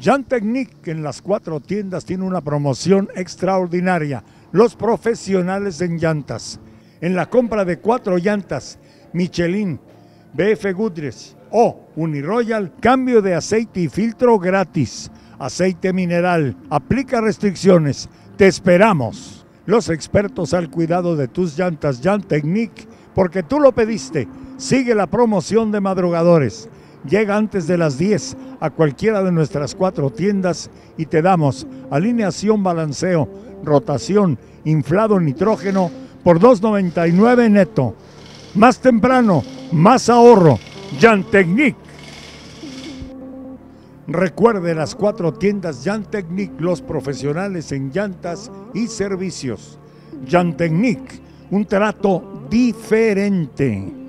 Jantechnic en las 4 tiendas tiene una promoción extraordinaria. Los profesionales en llantas. En la compra de 4 llantas, Michelin, BF Goodrich o Uniroyal, cambio de aceite y filtro gratis. Aceite mineral. Aplica restricciones. Te esperamos. Los expertos al cuidado de tus llantas Jantechnic, porque tú lo pediste. Sigue la promoción de madrugadores. Llega antes de las 10 a cualquiera de nuestras 4 tiendas y te damos alineación, balanceo, rotación, inflado, nitrógeno por $2.99 neto. Más temprano, más ahorro. Jantechnic. Recuerde las 4 tiendas Jantechnic, los profesionales en llantas y servicios. Jantechnic, un trato diferente.